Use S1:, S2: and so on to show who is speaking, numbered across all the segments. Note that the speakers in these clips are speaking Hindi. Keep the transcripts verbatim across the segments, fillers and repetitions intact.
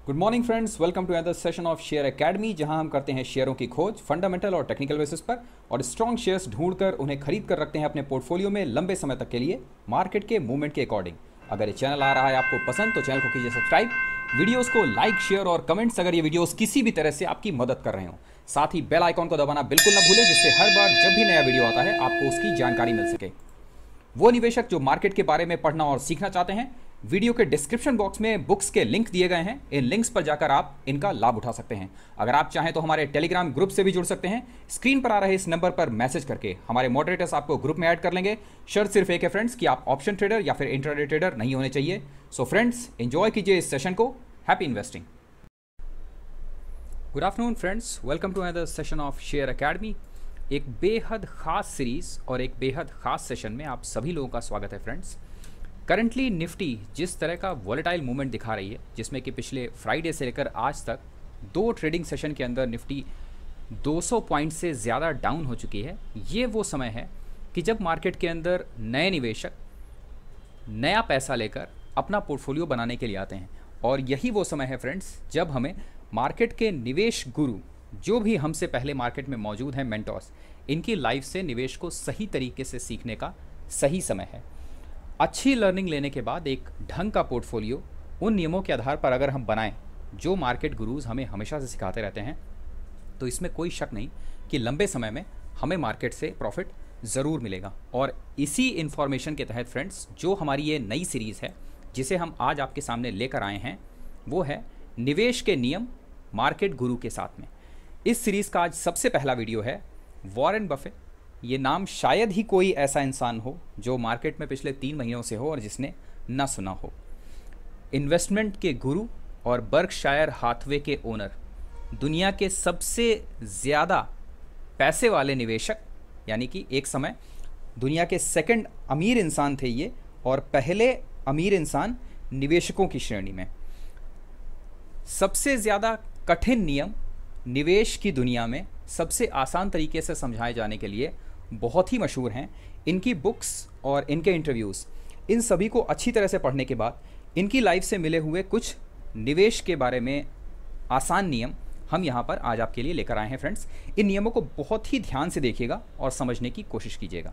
S1: Good morning friends, welcome to another session of share academy, जहां हम करते हैं शेयरों की खोज फंडामेंटल और टेक्निकल बेसिस पर और स्ट्रॉन्ग शेयर्स ढूंढकर उन्हें खरीद कर रखते हैं अपने पोर्टफोलियो में लंबे समय तक के लिए मार्केट के मूवमेंट के अकॉर्डिंग। अगर ये चैनल आ रहा है आपको पसंद तो चैनल को कीजिए सब्सक्राइब, वीडियोस को लाइक शेयर और कमेंट्स अगर ये वीडियोस किसी भी तरह से आपकी मदद कर रहे हो। साथ ही बेल आइकॉन को दबाना बिल्कुल ना भूलें, जिससे हर बार जब भी नया वीडियो आता है आपको उसकी जानकारी मिल सके। वो निवेशक जो मार्केट के बारे में पढ़ना और सीखना चाहते हैं, वीडियो के डिस्क्रिप्शन बॉक्स में बुक्स के लिंक दिए गए हैं, इन लिंक्स पर जाकर आप इनका लाभ उठा सकते हैं। अगर आप चाहें तो हमारे टेलीग्राम ग्रुप से भी जुड़ सकते हैं। स्क्रीन पर आ रहे इस नंबर पर मैसेज करके हमारे मॉडरेटर्स आपको ग्रुप में ऐड कर लेंगे। शर्त सिर्फ एक है फ्रेंड्स कि आप ऑप्शन ट्रेडर या फिर इंट्राडे ट्रेडर नहीं होने चाहिए। सो फ्रेंड्स, एंजॉय कीजिए इस सेशन को। Happy investing. Good afternoon friends, welcome to another session of share academy. एक बेहद खास सीरीज और एक बेहद खास सेशन में आप सभी लोगों का स्वागत है फ्रेंड्स। करंटली निफ्टी जिस तरह का वॉलेटाइल मूवमेंट दिखा रही है, जिसमें कि पिछले फ्राइडे से लेकर आज तक दो ट्रेडिंग सेशन के अंदर निफ्टी दो सौ पॉइंट से ज़्यादा डाउन हो चुकी है, ये वो समय है कि जब मार्केट के अंदर नए निवेशक नया पैसा लेकर अपना पोर्टफोलियो बनाने के लिए आते हैं। और यही वो समय है फ्रेंड्स जब हमें मार्केट के निवेश गुरु, जो भी हमसे पहले मार्केट में मौजूद हैं मेंटर्स, इनकी लाइफ से निवेश को सही तरीके से सीखने का सही समय है। अच्छी लर्निंग लेने के बाद एक ढंग का पोर्टफोलियो उन नियमों के आधार पर अगर हम बनाएं जो मार्केट गुरुज हमें हमेशा से सिखाते रहते हैं, तो इसमें कोई शक नहीं कि लंबे समय में हमें मार्केट से प्रॉफिट ज़रूर मिलेगा। और इसी इन्फॉर्मेशन के तहत फ्रेंड्स, जो हमारी ये नई सीरीज़ है जिसे हम आज आपके सामने लेकर आए हैं, वो है निवेश के नियम मार्केट गुरु के साथ में। इस सीरीज़ का आज सबसे पहला वीडियो है वॉरेन बफेट। ये नाम शायद ही कोई ऐसा इंसान हो जो मार्केट में पिछले तीन महीनों से हो और जिसने ना सुना हो। इन्वेस्टमेंट के गुरु और बर्कशायर हाथवे के ओनर, दुनिया के सबसे ज़्यादा पैसे वाले निवेशक, यानी कि एक समय दुनिया के सेकंड अमीर इंसान थे ये, और पहले अमीर इंसान निवेशकों की श्रेणी में। सबसे ज़्यादा कठिन नियम निवेश की दुनिया में सबसे आसान तरीके से समझाए जाने के लिए बहुत ही मशहूर हैं। इनकी बुक्स और इनके इंटरव्यूज़, इन सभी को अच्छी तरह से पढ़ने के बाद इनकी लाइफ से मिले हुए कुछ निवेश के बारे में आसान नियम हम यहाँ पर आज आपके लिए लेकर आए हैं फ्रेंड्स। इन नियमों को बहुत ही ध्यान से देखिएगा और समझने की कोशिश कीजिएगा।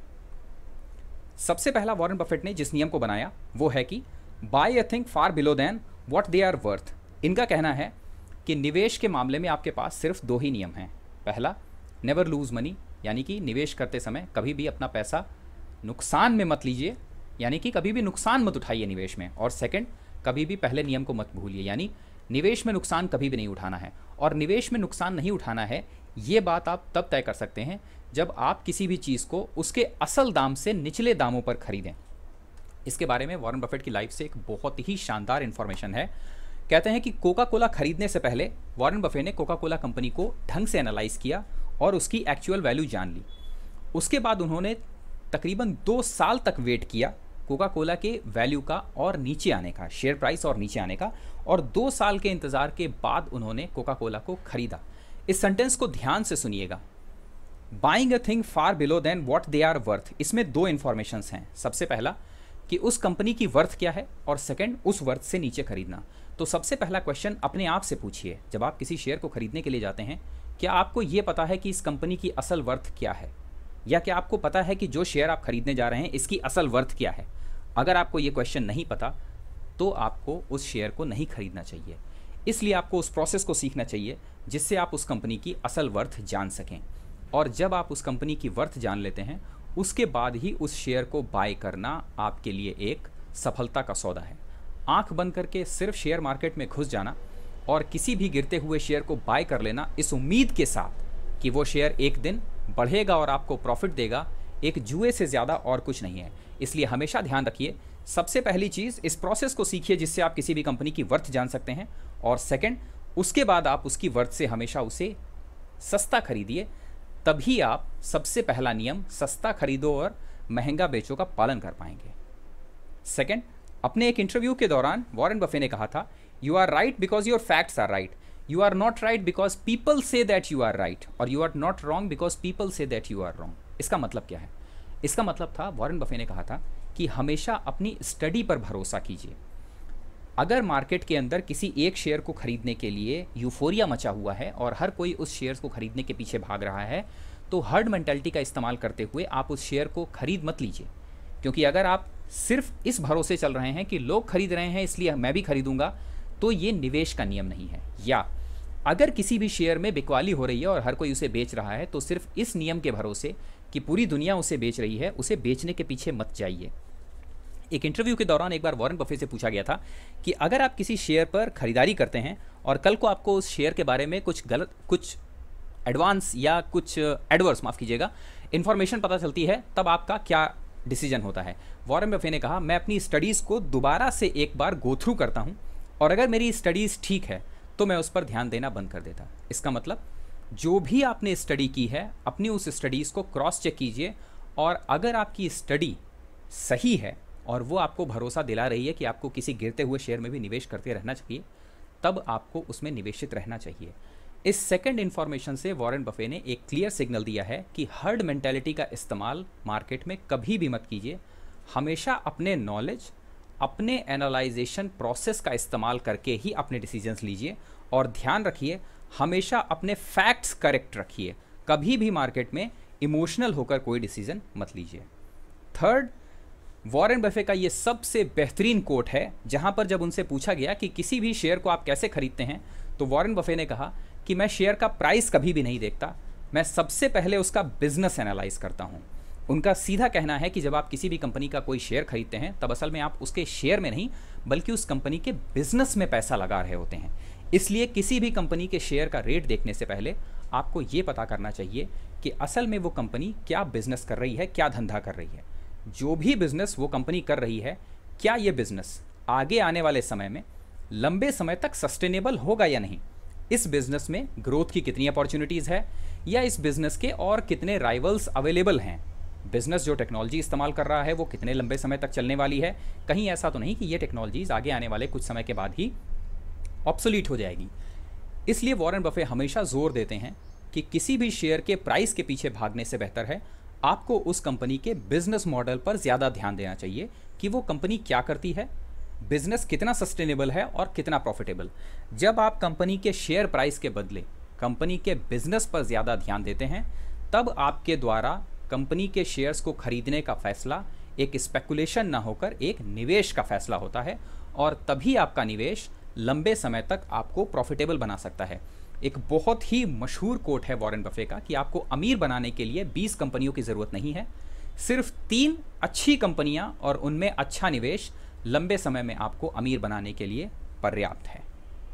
S1: सबसे पहला वॉरेन बफेट ने जिस नियम को बनाया वो है कि buy a thing far below than what they are worth. इनका कहना है कि निवेश के मामले में आपके पास सिर्फ दो ही नियम हैं। पहला, नेवर लूज़ मनी, यानी कि निवेश करते समय कभी भी अपना पैसा नुकसान में मत लीजिए, यानी कि कभी भी नुकसान मत उठाइए निवेश में। और सेकंड, कभी भी पहले नियम को मत भूलिए, यानी निवेश में नुकसान कभी भी नहीं उठाना है। और निवेश में नुकसान नहीं उठाना है, ये बात आप तब तय कर सकते हैं जब आप किसी भी चीज़ को उसके असल दाम से निचले दामों पर खरीदें। इसके बारे में वॉरेन बफेट की लाइफ से एक बहुत ही शानदार इन्फॉर्मेशन है। कहते हैं कि कोका कोला खरीदने से पहले वॉरेन बफेट ने कोका कोला कंपनी को ढंग से एनालाइज किया और उसकी एक्चुअल वैल्यू जान ली। उसके बाद उन्होंने तकरीबन दो साल तक वेट किया कोका कोला के वैल्यू का और नीचे आने का, शेयर प्राइस और नीचे आने का, और दो साल के इंतज़ार के बाद उन्होंने कोका कोला को खरीदा। इस सेंटेंस को ध्यान से सुनिएगा। Buying a thing far below than what they are worth, इसमें दो इन्फॉर्मेशंस हैं। सबसे पहला कि उस कंपनी की वर्थ क्या है, और सेकंड, उस वर्थ से नीचे खरीदना। तो सबसे पहला क्वेश्चन अपने आप से पूछिए, जब आप किसी शेयर को खरीदने के लिए जाते हैं, क्या आपको ये पता है कि इस कंपनी की असल वर्थ क्या है, या क्या आपको पता है कि जो शेयर आप खरीदने जा रहे हैं इसकी असल वर्थ क्या है? अगर आपको ये क्वेश्चन नहीं पता तो आपको उस शेयर को नहीं खरीदना चाहिए। इसलिए आपको उस प्रोसेस को सीखना चाहिए जिससे आप उस कंपनी की असल वर्थ जान सकें। और जब आप उस कंपनी की वर्थ जान लेते हैं, उसके बाद ही उस शेयर को बाय करना आपके लिए एक सफलता का सौदा है। आंख बंद करके सिर्फ शेयर मार्केट में घुस जाना और किसी भी गिरते हुए शेयर को बाय कर लेना इस उम्मीद के साथ कि वो शेयर एक दिन बढ़ेगा और आपको प्रॉफिट देगा, एक जुए से ज़्यादा और कुछ नहीं है। इसलिए हमेशा ध्यान रखिए, सबसे पहली चीज़ इस प्रोसेस को सीखिए जिससे आप किसी भी कंपनी की वर्थ जान सकते हैं, और सेकंड, उसके बाद आप उसकी वर्थ से हमेशा उसे सस्ता खरीदिए। तभी आप सबसे पहला नियम सस्ता खरीदो और महंगा बेचो का पालन कर पाएंगे। सेकंड, अपने एक इंटरव्यू के दौरान वॉरेन बफेट ने कहा था, you are right because your facts are right, you are not right because people say that you are right, और you are not wrong because people say that you are wrong. इसका मतलब क्या है? इसका मतलब था, वॉरेन बफेट ने कहा था कि हमेशा अपनी स्टडी पर भरोसा कीजिए। अगर मार्केट के अंदर किसी एक शेयर को खरीदने के लिए यूफोरिया मचा हुआ है और हर कोई उस शेयर को खरीदने के पीछे भाग रहा है, तो हर्ड मेंटालिटी का इस्तेमाल करते हुए आप उस शेयर को खरीद मत लीजिए। क्योंकि अगर आप सिर्फ इस भरोसे चल रहे हैं कि लोग खरीद रहे हैं इसलिए मैं भी खरीदूंगा, तो ये निवेश का नियम नहीं है। या अगर किसी भी शेयर में बिकवाली हो रही है और हर कोई उसे बेच रहा है, तो सिर्फ इस नियम के भरोसे कि पूरी दुनिया उसे बेच रही है, उसे बेचने के पीछे मत जाइए। एक इंटरव्यू के दौरान एक बार वॉरेन बफे से पूछा गया था कि अगर आप किसी शेयर पर खरीदारी करते हैं और कल को आपको उस शेयर के बारे में कुछ गलत, कुछ एडवांस या कुछ एडवर्स, माफ़ कीजिएगा, इन्फॉर्मेशन पता चलती है, तब आपका क्या डिसीजन होता है? वॉरेन बफे ने कहा, मैं अपनी स्टडीज़ को दोबारा से एक बार गो थ्रू करता हूँ और अगर मेरी स्टडीज़ ठीक है तो मैं उस पर ध्यान देना बंद कर देता। इसका मतलब जो भी आपने स्टडी की है, अपनी उस स्टडीज़ को क्रॉस चेक कीजिए और अगर आपकी स्टडी सही है और वो आपको भरोसा दिला रही है कि आपको किसी गिरते हुए शेयर में भी निवेश करते रहना चाहिए, तब आपको उसमें निवेशित रहना चाहिए। इस सेकंड इन्फॉर्मेशन से वॉरेन बफे ने एक क्लियर सिग्नल दिया है कि हर्ड मेंटालिटी का इस्तेमाल मार्केट में कभी भी मत कीजिए। हमेशा अपने नॉलेज, अपने एनालाइजेशन प्रोसेस का इस्तेमाल करके ही अपने डिसीजंस लीजिए और ध्यान रखिए हमेशा अपने फैक्ट्स करेक्ट रखिए। कभी भी मार्केट में इमोशनल होकर कोई डिसीजन मत लीजिए। थर्ड, वॉरेन बफे का ये सबसे बेहतरीन कोट है, जहां पर जब उनसे पूछा गया कि किसी भी शेयर को आप कैसे खरीदते हैं, तो वॉरेन बफे ने कहा कि मैं शेयर का प्राइस कभी भी नहीं देखता, मैं सबसे पहले उसका बिजनेस एनालाइज करता हूं। उनका सीधा कहना है कि जब आप किसी भी कंपनी का कोई शेयर खरीदते हैं, तब असल में आप उसके शेयर में नहीं बल्कि उस कंपनी के बिजनेस में पैसा लगा रहे होते हैं। इसलिए किसी भी कंपनी के शेयर का रेट देखने से पहले आपको ये पता करना चाहिए कि असल में वो कंपनी क्या बिजनेस कर रही है, क्या धंधा कर रही है। जो भी बिजनेस वो कंपनी कर रही है, क्या ये बिजनेस आगे आने वाले समय में लंबे समय तक सस्टेनेबल होगा या नहीं, इस बिजनेस में ग्रोथ की कितनी अपॉर्चुनिटीज़ है, या इस बिजनेस के और कितने राइवल्स अवेलेबल हैं, बिजनेस जो टेक्नोलॉजी इस्तेमाल कर रहा है वो कितने लंबे समय तक चलने वाली है, कहीं ऐसा तो नहीं कि ये टेक्नोलॉजीज़ आगे आने वाले कुछ समय के बाद ही ऑब्सोलीट हो जाएगी। इसलिए वॉरेन बफे हमेशा जोर देते हैं कि किसी भी शेयर के प्राइस के पीछे भागने से बेहतर है आपको उस कंपनी के बिजनेस मॉडल पर ज़्यादा ध्यान देना चाहिए कि वो कंपनी क्या करती है, बिजनेस कितना सस्टेनेबल है और कितना प्रॉफिटेबल। जब आप कंपनी के शेयर प्राइस के बदले कंपनी के बिजनेस पर ज़्यादा ध्यान देते हैं, तब आपके द्वारा कंपनी के शेयर्स को खरीदने का फैसला एक स्पेकुलेशन ना होकर एक निवेश का फैसला होता है और तभी आपका निवेश लंबे समय तक आपको प्रॉफिटेबल बना सकता है। एक बहुत ही मशहूर कोट है वॉरेन बफे का कि आपको अमीर बनाने के लिए बीस कंपनियों की ज़रूरत नहीं है, सिर्फ तीन अच्छी कंपनियां और उनमें अच्छा निवेश लंबे समय में आपको अमीर बनाने के लिए पर्याप्त है।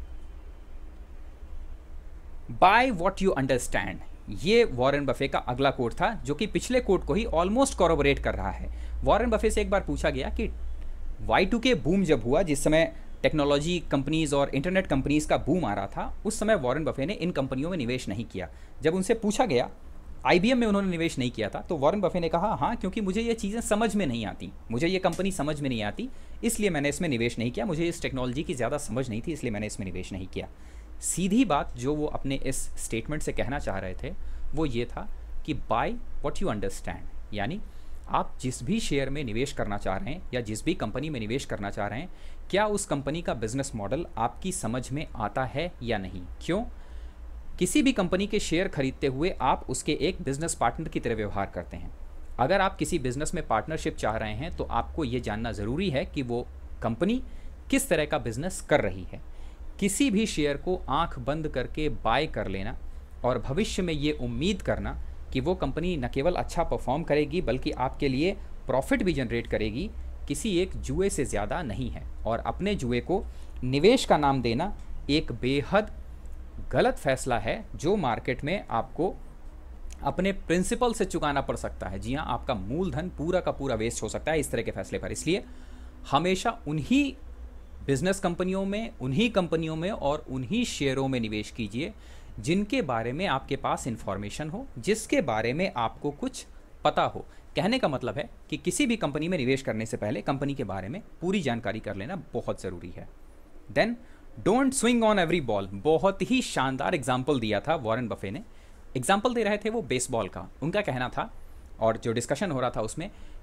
S1: बाय व्हाट यू अंडरस्टैंड, ये वॉरेन बफे का अगला कोट था जो कि पिछले कोट को ही ऑलमोस्ट कॉरोबोरेट कर रहा है। वॉरेन बफे से एक बार पूछा गया कि वाई टू के बूम जब हुआ, जिस समय टेक्नोलॉजी कंपनीज और इंटरनेट कंपनीज का बूम आ रहा था, उस समय वॉरेन बफे ने इन कंपनियों में निवेश नहीं किया। जब उनसे पूछा गया आईबीएम में उन्होंने निवेश नहीं किया था, तो वॉरेन बफे ने कहा हाँ, क्योंकि मुझे ये चीज़ें समझ में नहीं आती, मुझे ये कंपनी समझ में नहीं आती, इसलिए मैंने इसमें निवेश नहीं किया, मुझे इस टेक्नोलॉजी की ज़्यादा समझ नहीं थी, इसलिए मैंने इसमें निवेश नहीं किया। सीधी बात जो वो अपने इस स्टेटमेंट से कहना चाह रहे थे वो ये था कि बाय व्हाट यू अंडरस्टैंड, यानी आप जिस भी शेयर में निवेश करना चाह रहे हैं या जिस भी कंपनी में निवेश करना चाह रहे हैं, क्या उस कंपनी का बिजनेस मॉडल आपकी समझ में आता है या नहीं। क्यों? किसी भी कंपनी के शेयर खरीदते हुए आप उसके एक बिजनेस पार्टनर की तरह व्यवहार करते हैं। अगर आप किसी बिजनेस में पार्टनरशिप चाह रहे हैं तो आपको ये जानना ज़रूरी है कि वो कंपनी किस तरह का बिजनेस कर रही है। किसी भी शेयर को आंख बंद करके बाय कर लेना और भविष्य में ये उम्मीद करना कि वो कंपनी न केवल अच्छा परफॉर्म करेगी बल्कि आपके लिए प्रॉफिट भी जनरेट करेगी, किसी एक जुए से ज़्यादा नहीं है। और अपने जुए को निवेश का नाम देना एक बेहद गलत फैसला है जो मार्केट में आपको अपने प्रिंसिपल से चुकाना पड़ सकता है। जी हाँ, आपका मूलधन पूरा का पूरा वेस्ट हो सकता है इस तरह के फैसले पर। इसलिए हमेशा उन्हीं बिजनेस कंपनियों में, उन्हीं कंपनियों में और उन्हीं शेयरों में निवेश कीजिए जिनके बारे में आपके पास इंफॉर्मेशन हो, जिसके बारे में आपको कुछ पता हो। कहने का मतलब है कि किसी भी कंपनी में निवेश करने से पहले कंपनी के बारे में पूरी जानकारी कर लेना बहुत ज़रूरी है। Then don't swing on every ball, बहुत ही शानदार एग्जाम्पल दिया था वॉरेन बफे ने। एग्जाम्पल दे रहे थे वो बेसबॉल का। उनका कहना था और जो डिस्कशन हो रहा था उसमें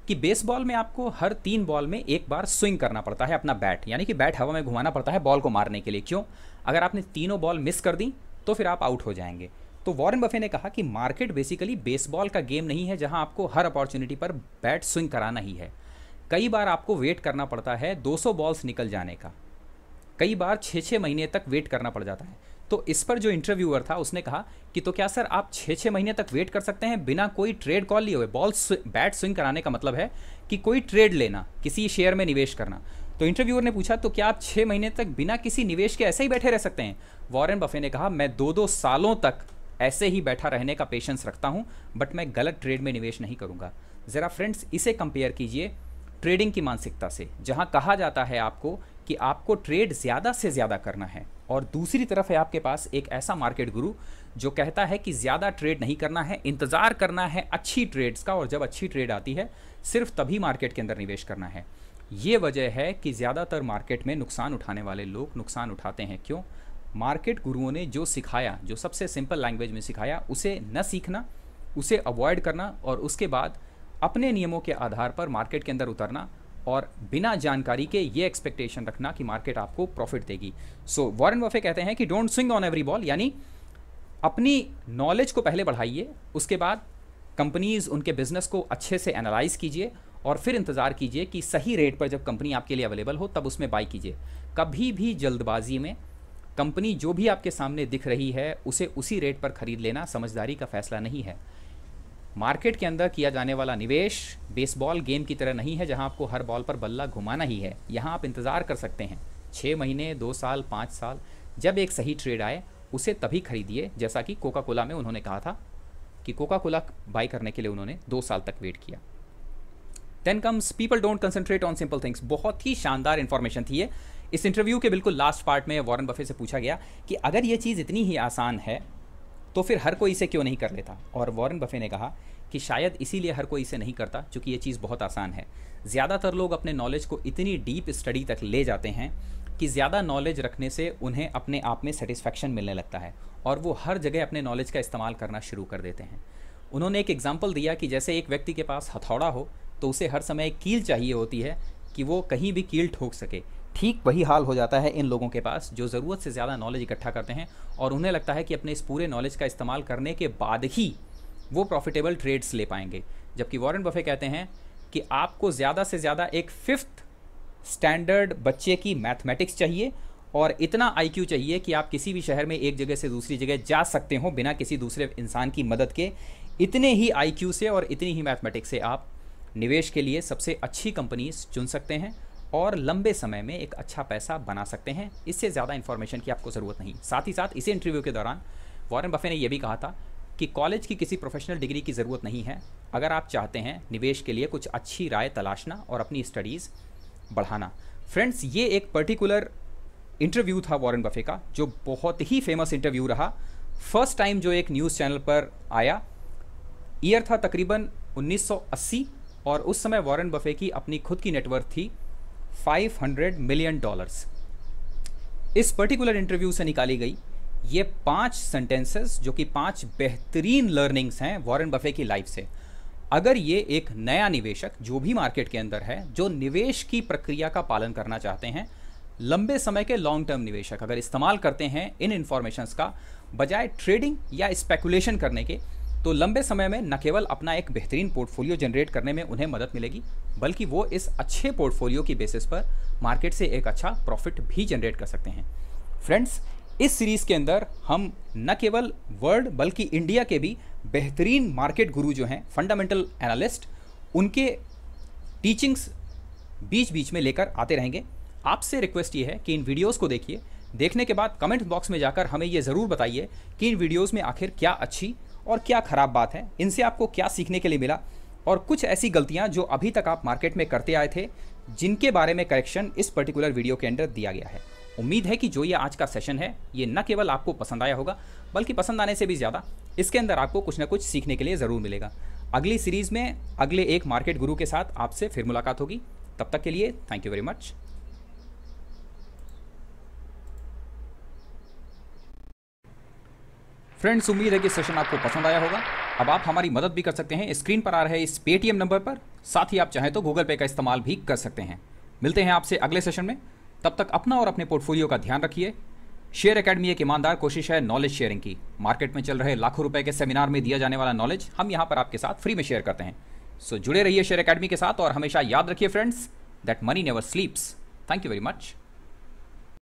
S1: कि बेसबॉल में आपको हर तीन बॉल में एक बार स्विंग करना पड़ता है अपना बैट, यानी कि बैट हवा में घुमाना पड़ता है बॉल को मारने के लिए। क्यों? अगर आपने तीनों बॉल मिस कर दी तो फिर आप आउट हो जाएंगे। तो वॉरेन बफे ने कहा कि मार्केट बेसिकली बेसबॉल का गेम नहीं है जहां आपको हर अपॉर्चुनिटी पर बैट स्विंग कराना ही है। कई बार आपको वेट करना पड़ता है दो सौ बॉल्स निकल जाने का, कई बार छः छः महीने तक वेट करना पड़ जाता है। तो इस पर जो इंटरव्यूअर था उसने कहा कि तो क्या सर आप छः छः महीने तक वेट कर सकते हैं बिना कोई ट्रेड कॉल लिए हुए? बॉल बैट स्विंग कराने का मतलब है कि कोई ट्रेड लेना, किसी शेयर में निवेश करना। तो इंटरव्यूअर ने पूछा तो क्या आप छः महीने तक बिना किसी निवेश के ऐसे ही बैठे रह सकते हैं? वॉरेन बफे ने कहा मैं दो दो सालों तक ऐसे ही बैठा रहने का पेशेंस रखता हूं, बट मैं गलत ट्रेड में निवेश नहीं करूंगा। ज़रा फ्रेंड्स इसे कंपेयर कीजिए ट्रेडिंग की मानसिकता से, जहां कहा जाता है आपको कि आपको ट्रेड ज़्यादा से ज़्यादा करना है, और दूसरी तरफ है आपके पास एक ऐसा मार्केट गुरु जो कहता है कि ज़्यादा ट्रेड नहीं करना है, इंतज़ार करना है अच्छी ट्रेड्स का, और जब अच्छी ट्रेड आती है सिर्फ तभी मार्केट के अंदर निवेश करना है। ये वजह है कि ज़्यादातर मार्केट में नुकसान उठाने वाले लोग नुकसान उठाते हैं। क्यों? मार्केट गुरुओं ने जो सिखाया, जो सबसे सिंपल लैंग्वेज में सिखाया, उसे न सीखना, उसे अवॉइड करना और उसके बाद अपने नियमों के आधार पर मार्केट के अंदर उतरना और बिना जानकारी के ये एक्सपेक्टेशन रखना कि मार्केट आपको प्रॉफिट देगी। सो वॉरेन बफे कहते हैं कि don't swing on every ball, यानी अपनी नॉलेज को पहले बढ़ाइए, उसके बाद कंपनीज उनके बिजनेस को अच्छे से एनालाइज कीजिए और फिर इंतज़ार कीजिए कि सही रेट पर जब कंपनी आपके लिए अवेलेबल हो तब उसमें बाई कीजिए। कभी भी जल्दबाजी में कंपनी जो भी आपके सामने दिख रही है उसे उसी रेट पर खरीद लेना समझदारी का फैसला नहीं है। मार्केट के अंदर किया जाने वाला निवेश बेसबॉल गेम की तरह नहीं है जहां आपको हर बॉल पर बल्ला घुमाना ही है। यहां आप इंतज़ार कर सकते हैं छः महीने, दो साल, पाँच साल, जब एक सही ट्रेड आए उसे तभी खरीदिए। जैसा कि कोका कोला में उन्होंने कहा था कि कोका कोला बाई करने के लिए उन्होंने दो साल तक वेट किया। Then comes people don't concentrate on simple things. बहुत ही शानदार इंफॉर्मेशन थी ये। इस इंटरव्यू के बिल्कुल लास्ट पार्ट में वॉरेन बफे से पूछा गया कि अगर ये चीज़ इतनी ही आसान है तो फिर हर कोई इसे क्यों नहीं कर लेता, और वॉरेन बफे ने कहा कि शायद इसीलिए हर कोई इसे नहीं करता क्योंकि ये चीज़ बहुत आसान है। ज़्यादातर लोग अपने नॉलेज को इतनी डीप स्टडी तक ले जाते हैं कि ज़्यादा नॉलेज रखने से उन्हें अपने आप में सेटिस्फैक्शन मिलने लगता है और वो हर जगह अपने नॉलेज का इस्तेमाल करना शुरू कर देते हैं। उन्होंने एक एग्जाम्पल दिया कि जैसे एक व्यक्ति के पास हथौड़ा हो तो उसे हर समय एक कील चाहिए होती है कि वो कहीं भी कील ठोक सके। ठीक वही हाल हो जाता है इन लोगों के पास जो ज़रूरत से ज़्यादा नॉलेज इकट्ठा करते हैं और उन्हें लगता है कि अपने इस पूरे नॉलेज का इस्तेमाल करने के बाद ही वो प्रॉफिटेबल ट्रेड्स ले पाएंगे। जबकि वॉरेन बफे कहते हैं कि आपको ज़्यादा से ज़्यादा एक फिफ्थ स्टैंडर्ड बच्चे की मैथमेटिक्स चाहिए और इतना आईक्यू चाहिए कि आप किसी भी शहर में एक जगह से दूसरी जगह जा सकते हो बिना किसी दूसरे इंसान की मदद के। इतने ही आईक्यू से और इतनी ही मैथमेटिक्स से आप निवेश के लिए सबसे अच्छी कंपनीज चुन सकते हैं और लंबे समय में एक अच्छा पैसा बना सकते हैं। इससे ज़्यादा इन्फॉर्मेशन की आपको ज़रूरत नहीं। साथ ही साथ इसी इंटरव्यू के दौरान वॉरेन बफे ने यह भी कहा था कि कॉलेज की किसी प्रोफेशनल डिग्री की ज़रूरत नहीं है अगर आप चाहते हैं निवेश के लिए कुछ अच्छी राय तलाशना और अपनी स्टडीज़ बढ़ाना। फ्रेंड्स, ये एक पर्टिकुलर इंटरव्यू था वॉरेन बफे का जो बहुत ही फेमस इंटरव्यू रहा। फर्स्ट टाइम जो एक न्यूज़ चैनल पर आया, ईयर था तकरीबन उन्नीस सौ अस्सी और उस समय वॉरेन बफे की अपनी खुद की नेटवर्थ थी पाँच सौ मिलियन डॉलर्स। इस पर्टिकुलर इंटरव्यू से निकाली गई ये पांच सेंटेंसेस जो कि पांच बेहतरीन लर्निंग्स हैं वॉरेन बफे की लाइफ से। अगर ये एक नया निवेशक जो भी मार्केट के अंदर है, जो निवेश की प्रक्रिया का पालन करना चाहते हैं, लंबे समय के लॉन्ग टर्म निवेशक अगर इस्तेमाल करते हैं इन इन्फॉर्मेशंस का बजाय ट्रेडिंग या स्पेकुलेशन करने के, तो लंबे समय में न केवल अपना एक बेहतरीन पोर्टफोलियो जनरेट करने में उन्हें मदद मिलेगी बल्कि वो इस अच्छे पोर्टफोलियो की बेसिस पर मार्केट से एक अच्छा प्रॉफिट भी जनरेट कर सकते हैं। फ्रेंड्स, इस सीरीज़ के अंदर हम न केवल वर्ल्ड बल्कि इंडिया के भी बेहतरीन मार्केट गुरु जो हैं, फंडामेंटल एनालिस्ट, उनके टीचिंग्स बीच बीच में लेकर आते रहेंगे। आपसे रिक्वेस्ट ये है कि इन वीडियोस को देखिए, देखने के बाद कमेंट बॉक्स में जाकर हमें ये ज़रूर बताइए कि इन वीडियोस में आखिर क्या अच्छी और क्या ख़राब बात है, इनसे आपको क्या सीखने के लिए मिला और कुछ ऐसी गलतियाँ जो अभी तक आप मार्केट में करते आए थे जिनके बारे में करेक्शन इस पर्टिकुलर वीडियो के अंदर दिया गया है। उम्मीद है कि जो ये आज का सेशन है ये न केवल आपको पसंद आया होगा बल्कि पसंद आने से भी ज़्यादा इसके अंदर आपको कुछ ना कुछ सीखने के लिए ज़रूर मिलेगा। अगली सीरीज़ में अगले एक मार्केट गुरु के साथ आपसे फिर मुलाकात होगी। तब तक के लिए thank you very much. Friends, उम्मीद है कि सेशन आपको पसंद आया होगा। अब आप हमारी मदद भी कर सकते हैं स्क्रीन पर आ रहे इस पेटीएम नंबर पर, साथ ही आप चाहें तो गूगल पे का इस्तेमाल भी कर सकते हैं। मिलते हैं आपसे अगले सेशन में, तब तक अपना और अपने पोर्टफोलियो का ध्यान रखिए। शेयर एकेडमी एक ईमानदार कोशिश है नॉलेज शेयरिंग की। मार्केट में चल रहे लाखों रुपए के सेमिनार में दिया जाने वाला नॉलेज हम यहाँ पर आपके साथ फ्री में शेयर करते हैं। सो जुड़े रहिए शेयर एकेडमी के साथ और हमेशा याद रखिए friends that money never sleeps. Thank you very much.